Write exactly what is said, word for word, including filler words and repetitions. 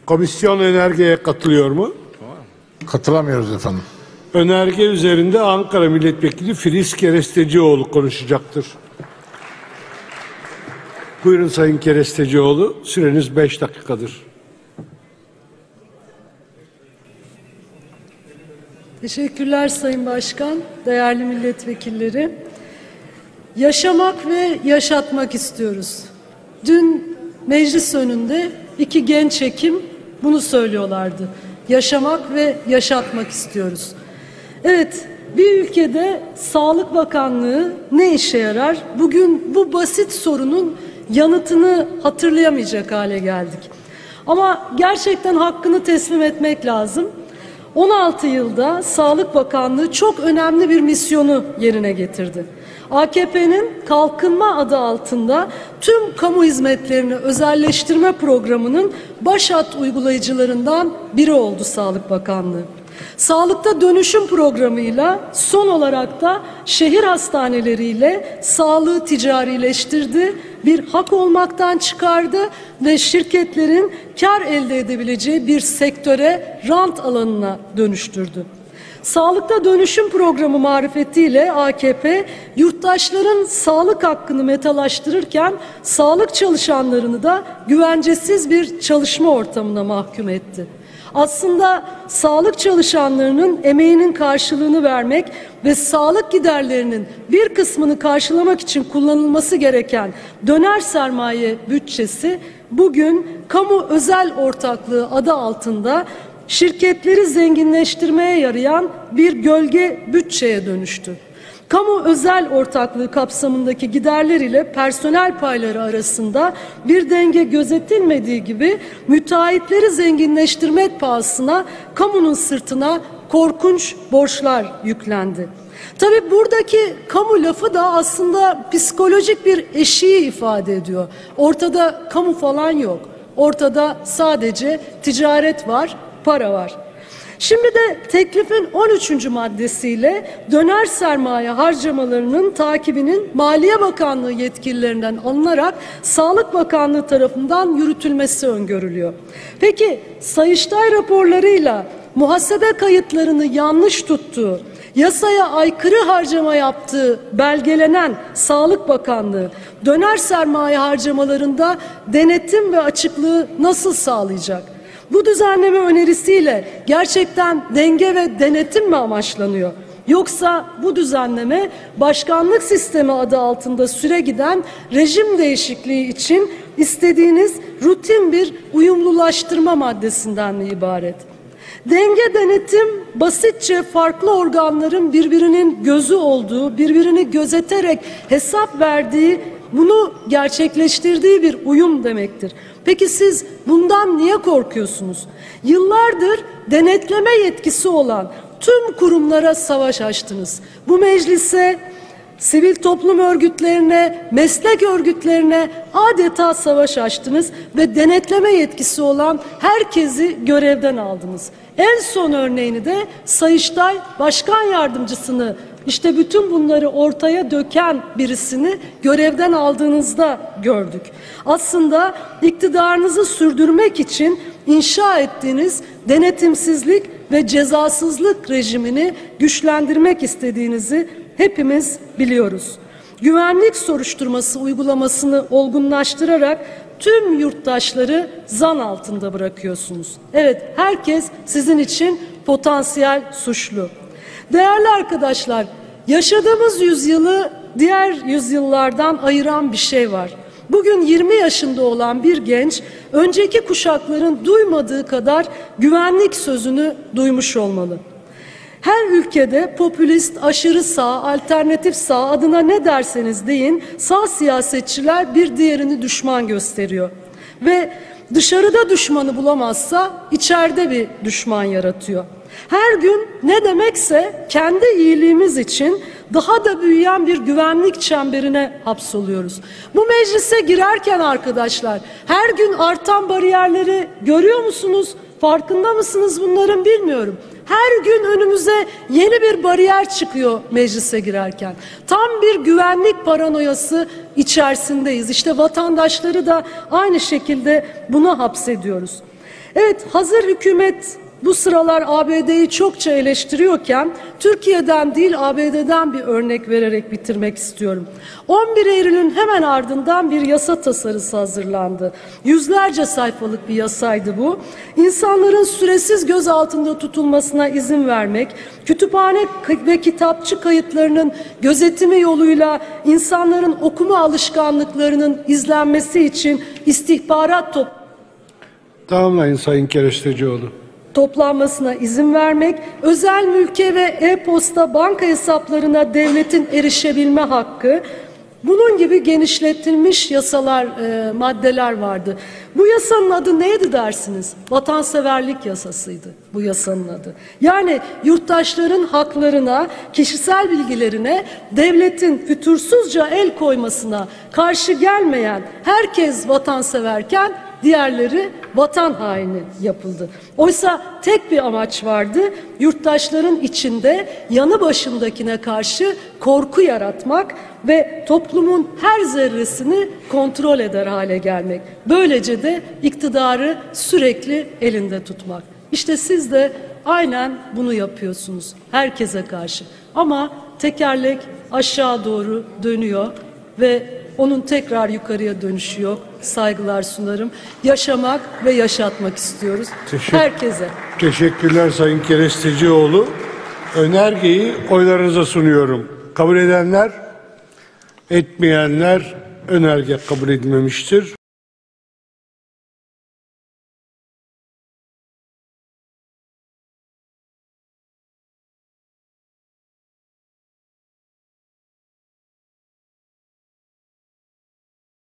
Komisyon önergeye katılıyor mu? Katılamıyoruz efendim. Önerge üzerinde Ankara Milletvekili Filiz Kerestecioğlu konuşacaktır. Buyurun Sayın Kerestecioğlu, süreniz beş dakikadır. Teşekkürler Sayın Başkan, değerli milletvekilleri. Yaşamak ve yaşatmak istiyoruz. Dün meclis önünde iki genç hekim bunu söylüyorlardı. Yaşamak ve yaşatmak istiyoruz. Evet, bir ülkede Sağlık Bakanlığı ne işe yarar? Bugün bu basit sorunun yanıtını hatırlayamayacak hale geldik. Ama gerçekten hakkını teslim etmek lazım. on altı yılda Sağlık Bakanlığı çok önemli bir misyonu yerine getirdi. A K P'nin Kalkınma adı altında tüm kamu hizmetlerini özelleştirme programının başat uygulayıcılarından biri oldu Sağlık Bakanlığı. Sağlıkta dönüşüm programıyla son olarak da şehir hastaneleriyle sağlığı ticarileştirdi, bir hak olmaktan çıkardı ve şirketlerin kar elde edebileceği bir sektöre, rant alanına dönüştürdü. Sağlıkta dönüşüm programı marifetiyle A K P, yurttaşların sağlık hakkını metalaştırırken sağlık çalışanlarını da güvencesiz bir çalışma ortamına mahkum etti. Aslında sağlık çalışanlarının emeğinin karşılığını vermek ve sağlık giderlerinin bir kısmını karşılamak için kullanılması gereken döner sermaye bütçesi bugün kamu özel ortaklığı adı altında şirketleri zenginleştirmeye yarayan bir gölge bütçeye dönüştü. Kamu özel ortaklığı kapsamındaki giderler ile personel payları arasında bir denge gözetilmediği gibi müteahhitleri zenginleştirmek pahasına kamunun sırtına korkunç borçlar yüklendi. Tabii buradaki kamu lafı da aslında psikolojik bir eşiği ifade ediyor. Ortada kamu falan yok. Ortada sadece ticaret var, para var. Şimdi de teklifin on üçüncü maddesiyle döner sermaye harcamalarının takibinin Maliye Bakanlığı yetkililerinden alınarak Sağlık Bakanlığı tarafından yürütülmesi öngörülüyor. Peki Sayıştay raporlarıyla muhasebe kayıtlarını yanlış tuttuğu, yasaya aykırı harcama yaptığı belgelenen Sağlık Bakanlığı döner sermaye harcamalarında denetim ve açıklığı nasıl sağlayacak? Bu düzenleme önerisiyle gerçekten denge ve denetim mi amaçlanıyor? Yoksa bu düzenleme başkanlık sistemi adı altında süre giden rejim değişikliği için istediğiniz rutin bir uyumlulaştırma maddesinden mi ibaret? Denge denetim basitçe farklı organların birbirinin gözü olduğu, birbirini gözeterek hesap verdiği, bunu gerçekleştirdiği bir uyum demektir. Peki siz bundan niye korkuyorsunuz? Yıllardır denetleme yetkisi olan tüm kurumlara savaş açtınız. Bu meclise, sivil toplum örgütlerine, meslek örgütlerine adeta savaş açtınız ve denetleme yetkisi olan herkesi görevden aldınız. En son örneğini de Sayıştay Başkan Yardımcısını, işte bütün bunları ortaya döken birisini görevden aldığınızda gördük. Aslında iktidarınızı sürdürmek için inşa ettiğiniz denetimsizlik ve cezasızlık rejimini güçlendirmek istediğinizi hepimiz biliyoruz. Güvenlik soruşturması uygulamasını olgunlaştırarak tüm yurttaşları zan altında bırakıyorsunuz. Evet, herkes sizin için potansiyel suçlu. Değerli arkadaşlar, yaşadığımız yüzyılı diğer yüzyıllardan ayıran bir şey var. Bugün yirmi yaşında olan bir genç, önceki kuşakların duymadığı kadar güvenlik sözünü duymuş olmalı. Her ülkede popülist, aşırı sağ, alternatif sağ, adına ne derseniz deyin, sağ siyasetçiler bir diğerini düşman gösteriyor. Ve dışarıda düşmanı bulamazsa içeride bir düşman yaratıyor. Her gün ne demekse kendi iyiliğimiz için daha da büyüyen bir güvenlik çemberine hapsoluyoruz. Bu meclise girerken arkadaşlar her gün artan bariyerleri görüyor musunuz? Farkında mısınız bunların bilmiyorum. Her gün önümüze yeni bir bariyer çıkıyor meclise girerken. Tam bir güvenlik paranoyası içerisindeyiz. İşte vatandaşları da aynı şekilde buna hapsediyoruz. Evet, hazır hükümet bu sıralar A B D'yi çokça eleştiriyorken Türkiye'den değil A B D'den bir örnek vererek bitirmek istiyorum. on bir Eylül'ün hemen ardından bir yasa tasarısı hazırlandı. Yüzlerce sayfalık bir yasaydı bu. İnsanların süresiz gözaltında tutulmasına izin vermek, kütüphane ve kitapçı kayıtlarının gözetimi yoluyla insanların okuma alışkanlıklarının izlenmesi için istihbarat top Tamamlayın Sayın Kerestecioğlu. toplanmasına izin vermek, özel mülke ve e-posta banka hesaplarına devletin erişebilme hakkı, bunun gibi genişletilmiş yasalar, e, maddeler vardı. Bu yasanın adı neydi dersiniz? Vatanseverlik yasasıydı bu yasanın adı. Yani yurttaşların haklarına, kişisel bilgilerine devletin fütursuzca el koymasına karşı gelmeyen herkes vatanseverken diğerleri vatan haini yapıldı. Oysa tek bir amaç vardı, yurttaşların içinde yanı başındakine karşı korku yaratmak ve toplumun her zerresini kontrol eder hale gelmek. Böylece de iktidarı sürekli elinde tutmak. İşte siz de aynen bunu yapıyorsunuz herkese karşı. Ama tekerlek aşağı doğru dönüyor ve onun tekrar yukarıya dönüşü yok. Saygılar sunarım. Yaşamak ve yaşatmak istiyoruz. Teşekkür, herkese. Teşekkürler Sayın Kerestecioğlu. Önergeyi oylarınıza sunuyorum. Kabul edenler, etmeyenler önerge kabul edilmemiştir.